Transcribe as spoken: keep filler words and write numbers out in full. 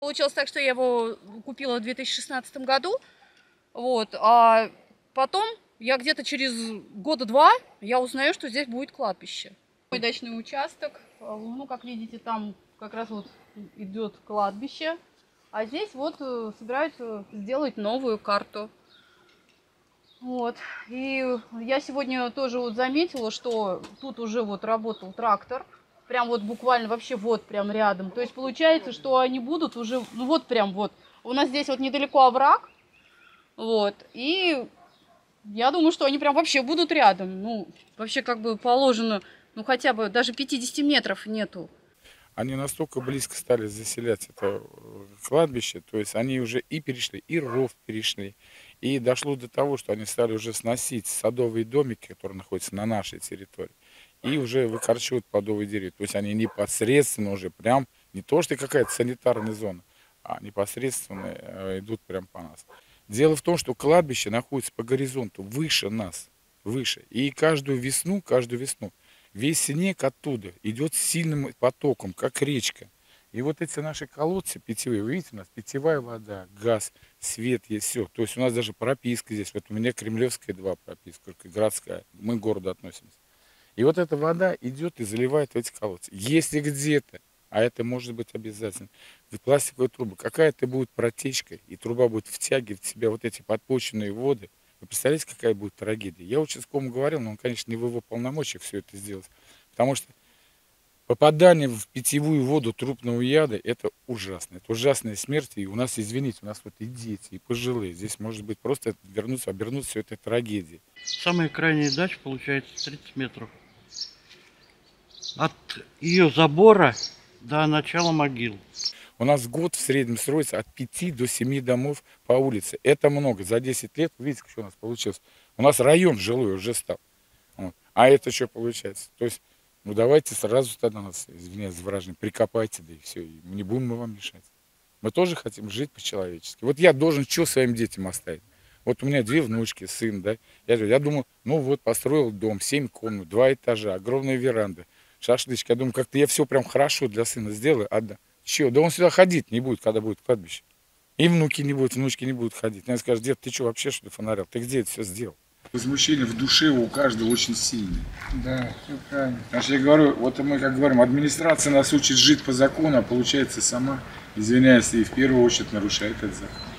Получилось так, что я его купила в две тысячи шестнадцатом году, вот, а потом я где-то через года два я узнаю, что здесь будет кладбище. Мой дачный участок, ну, как видите, там как раз вот идет кладбище, а здесь вот собираются сделать новую карту. Вот, и я сегодня тоже вот заметила, что тут уже вот работал трактор, прям вот буквально вообще вот прям рядом. То есть получается, что они будут уже, ну вот прям вот, у нас здесь вот недалеко овраг, вот, и я думаю, что они прям вообще будут рядом. Ну, вообще как бы положено, ну хотя бы даже пятидесяти метров нету. Они настолько близко стали заселять это кладбище, то есть они уже и перешли, и ров перешли, и дошло до того, что они стали уже сносить садовые домики, которые находятся на нашей территории, и уже выкорчевывают плодовые деревья. То есть они непосредственно уже прям, не то что какая-то санитарная зона, а непосредственно идут прям по нас. Дело в том, что кладбище находится по горизонту, выше нас, выше. И каждую весну, каждую весну весь снег оттуда идет сильным потоком, как речка. И вот эти наши колодцы питьевые, вы видите, у нас питьевая вода, газ, свет есть, все. То есть у нас даже прописка здесь. Вот у меня Кремлевская два прописка, только городская. Мы к городу относимся. И вот эта вода идет и заливает эти колодцы. Если где-то, а это может быть обязательно, пластиковая труба, какая-то будет протечка, и труба будет втягивать в себя вот эти подпочвенные воды, вы представляете, какая будет трагедия? Я участковому говорил, но он, конечно, не в его полномочиях все это сделать, потому что попадание в питьевую воду трупного яда – это ужасно, это ужасная смерть, и у нас, извините, у нас вот и дети, и пожилые, здесь может быть просто вернуться, обернуться все это трагедией. Самая крайняя дача получается тридцать метров. От ее забора до начала могил. У нас в год в среднем строится от пяти до семи домов по улице. Это много. За десять лет, видите, что у нас получилось. У нас район жилой уже стал. Вот. А это что получается? То есть, ну давайте сразу тогда нас, извиняюсь за выражение, прикопайте, да и все. И не будем мы вам мешать. Мы тоже хотим жить по-человечески. Вот я должен что своим детям оставить? Вот у меня две внучки, сын, да. Я, я думаю, ну вот построил дом, семь комнат, два этажа, огромная веранда, шашлычки. Я думаю, как-то я все прям хорошо для сына сделаю, отдам. Чего? Да он сюда ходить не будет, когда будет кладбище. И внуки не будут, внучки не будут ходить. Мне скажут, дед, ты что вообще что ли фонарил? Ты где это все сделал? Возмущение в душе у каждого очень сильное. Да, все правильно. Потому что я говорю, вот мы как говорим, администрация нас учит жить по закону, а получается сама, извиняюсь, и в первую очередь нарушает этот закон.